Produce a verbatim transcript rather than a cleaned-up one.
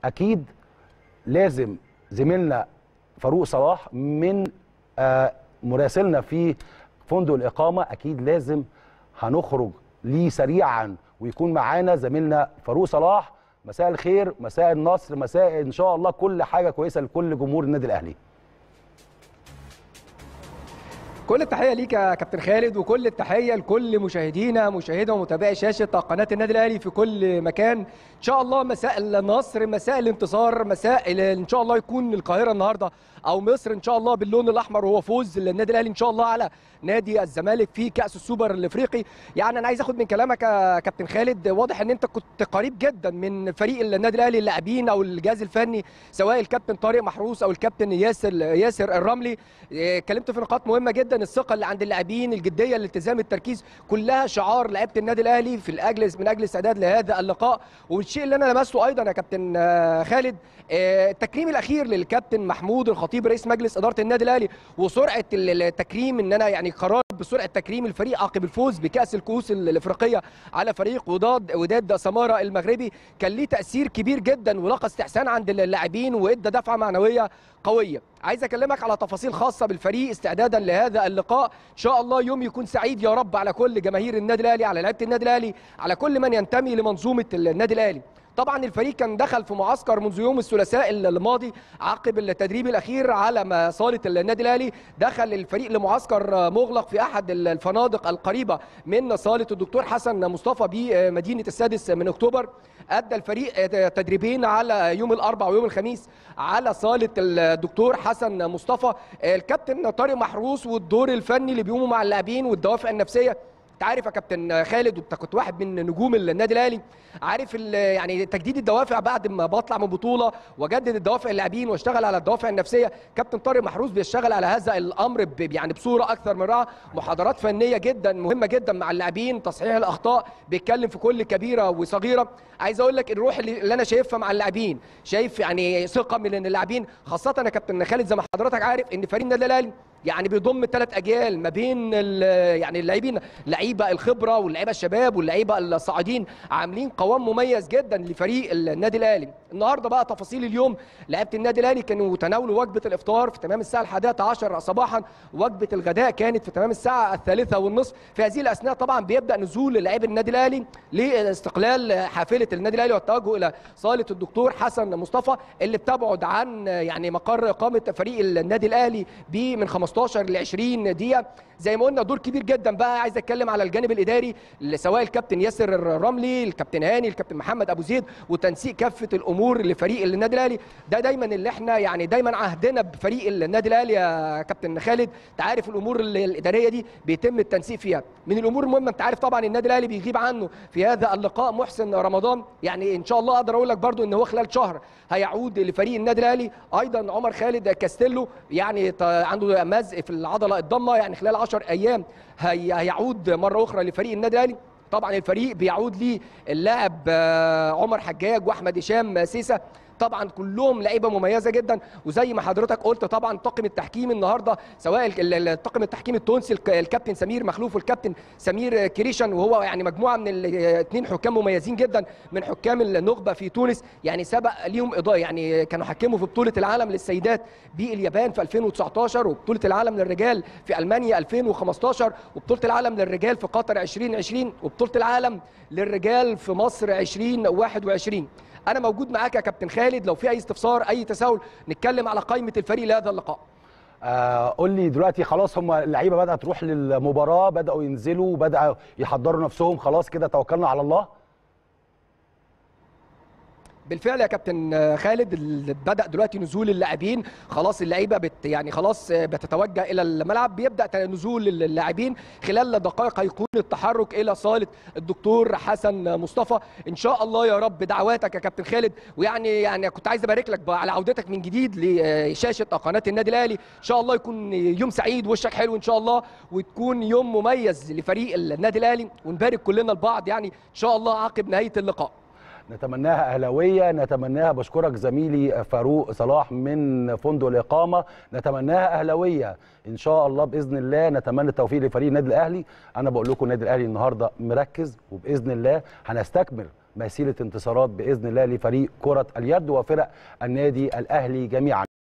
اكيد لازم زميلنا فاروق صلاح من آه مراسلنا في فندق الاقامه، اكيد لازم هنخرج ليه سريعا ويكون معانا زميلنا فاروق صلاح. مساء الخير، مساء النصر، مساء ان شاء الله كل حاجه كويسه لكل جمهور النادي الاهلي. كل التحيه ليك يا كابتن خالد، وكل التحيه لكل مشاهدينا مشاهدة ومتابعي شاشه قناه النادي الاهلي في كل مكان. ان شاء الله مساء النصر، مساء الانتصار، مساء ان شاء الله يكون القاهره النهارده او مصر ان شاء الله باللون الاحمر، وهو فوز للنادي الاهلي ان شاء الله على نادي الزمالك في كاس السوبر الافريقي. يعني انا عايز اخد من كلامك يا كابتن خالد، واضح ان انت كنت قريب جدا من فريق النادي الاهلي، اللاعبين او الجهاز الفني، سواء الكابتن طارق محروس او الكابتن ياسر ياسر الرملي. اتكلمت في نقاط مهمه جدا، الثقه اللي عند اللاعبين، الجديه، الالتزام، التركيز، كلها شعار لعيبه النادي الاهلي في الاجل من اجل الاستعداد لهذا اللقاء. والشيء اللي انا لمسته ايضا يا كابتن خالد، التكريم الاخير للكابتن محمود الخطيب رئيس مجلس اداره النادي الاهلي، وسرعه التكريم، ان انا يعني قرار بسرعه تكريم الفريق عقب الفوز بكاس الكؤوس الافريقيه على فريق وداد وداد سماره المغربي، كان ليه تاثير كبير جدا ولقى استحسان عند اللاعبين وادى دفعه معنويه قويه. عايز اكلمك على تفاصيل خاصه بالفريق استعدادا لهذا اللقاء. ان شاء الله يوم يكون سعيد يا رب على كل جماهير النادي الاهلي، على لعيبه النادي الاهلي، على كل من ينتمي لمنظومه النادي الاهلي. طبعا الفريق كان دخل في معسكر منذ يوم الثلاثاء الماضي عقب التدريب الاخير على صاله النادي الاهلي. دخل الفريق لمعسكر مغلق في احد الفنادق القريبه من صاله الدكتور حسن مصطفى بمدينه السادس من اكتوبر. ادى الفريق تدريبين على يوم الاربعاء ويوم الخميس على صاله الدكتور حسن مصطفى. الكابتن طارق محروس والدور الفني اللي بيقوموا مع اللاعبين والدوافع النفسيه. انت عارف يا كابتن خالد، وانت كنت واحد من نجوم النادي الاهلي، عارف يعني تجديد الدوافع بعد ما بطلع من بطوله واجدد الدوافع اللاعبين واشتغل على الدوافع النفسيه. كابتن طارق محروس بيشتغل على هذا الامر يعني بصوره اكثر من رائعه، محاضرات فنيه جدا مهمه جدا مع اللاعبين، تصحيح الاخطاء، بيتكلم في كل كبيره وصغيره. عايز اقول لك الروح اللي, اللي انا شايفها مع اللاعبين، شايف يعني ثقه من اللاعبين، خاصه يا كابتن خالد زي ما حضرتك عارف ان فريق النادي الاهلي يعني بيضم ثلاث اجيال ما بين يعني اللاعبين، لعيبه الخبره واللعيبه الشباب واللعيبه الصاعدين، عاملين قوام مميز جدا لفريق النادي الاهلي. النهارده بقى تفاصيل اليوم، لعيبه النادي الاهلي كانوا تناولوا وجبه الافطار في تمام الساعه الحادية عشر صباحا، وجبه الغداء كانت في تمام الساعه الثالثة والنصف. في هذه الاثناء طبعا بيبدا نزول لاعبي النادي الاهلي لاستقلال حافله النادي الاهلي والتوجه الى صاله الدكتور حسن مصطفى، اللي بتبعد عن يعني مقر اقامه فريق النادي الاهلي ب من خمستاشر ل عشرين دقيقه. زي ما قلنا دور كبير جدا بقى. عايز اتكلم على الجانب الاداري، سواء الكابتن ياسر الرملي، الكابتن هاني، الكابتن محمد ابو زيد، وتنسيق كافه الامور لفريق النادي الاهلي. ده دايما اللي احنا يعني دايما عهدنا بفريق النادي الاهلي يا كابتن خالد. انت عارف الامور الاداريه دي بيتم التنسيق فيها. من الامور المهمه، انت عارف طبعا النادي الاهلي بيغيب عنه في هذا اللقاء محسن رمضان، يعني ان شاء الله اقدر اقول لك برده ان هو خلال شهر هيعود لفريق النادي الاهلي. ايضا عمر خالد كاستيلو يعني عنده مزق في العضله الضمه، يعني خلال عشر ايام هيعود مره اخرى لفريق النادي الاهلي. طبعا الفريق بيعود ليه اللاعب عمر حجاج واحمد هشام سيسه، طبعا كلهم لعيبه مميزه جدا. وزي ما حضرتك قلت طبعا طاقم التحكيم النهارده، سواء الطاقم التحكيم التونسي الكابتن سمير مخلوف والكابتن سمير كريشن، وهو يعني مجموعه من الاثنين حكام مميزين جدا من حكام النخبه في تونس، يعني سبق ليهم اضاءه، يعني كانوا حكموا في بطوله العالم للسيدات باليابان في ألفين وتسعتاشر، وبطوله العالم للرجال في المانيا ألفين وخمستاشر، وبطوله العالم للرجال في قطر ألفين وعشرين، وبطوله العالم للرجال في مصر ألفين وواحد وعشرين. أنا موجود معاك يا كابتن خالد، لو في أي استفسار أي تساؤل نتكلم على قائمة الفريق لهذا اللقاء. آه قول لي دلوقتي، خلاص هم اللعيبة بدأت تروح للمباراة، بدأوا ينزلوا، بدأوا يحضروا نفسهم، خلاص كده توكلنا على الله؟ بالفعل يا كابتن خالد، بدأ دلوقتي نزول اللاعبين، خلاص اللعيبه بت يعني خلاص بتتوجه الى الملعب، بيبدأ نزول اللاعبين. خلال دقائق هيكون التحرك الى صاله الدكتور حسن مصطفى. ان شاء الله يا رب دعواتك يا كابتن خالد، ويعني يعني كنت عايز ابارك لك على عودتك من جديد لشاشه قناه النادي الاهلي. ان شاء الله يكون يوم سعيد، وشك حلو ان شاء الله، وتكون يوم مميز لفريق النادي الاهلي، ونبارك كلنا لبعض يعني ان شاء الله عقب نهايه اللقاء. نتمناها اهلاويه، نتمناها. بشكرك زميلي فاروق صلاح من فندق الاقامه، نتمناها اهلاويه ان شاء الله باذن الله. نتمنى التوفيق لفريق النادي الاهلي. انا بقول لكم النادي الاهلي النهارده مركز، وباذن الله هنستكمل مسيره انتصارات باذن الله لفريق كره اليد وفرق النادي الاهلي جميعا.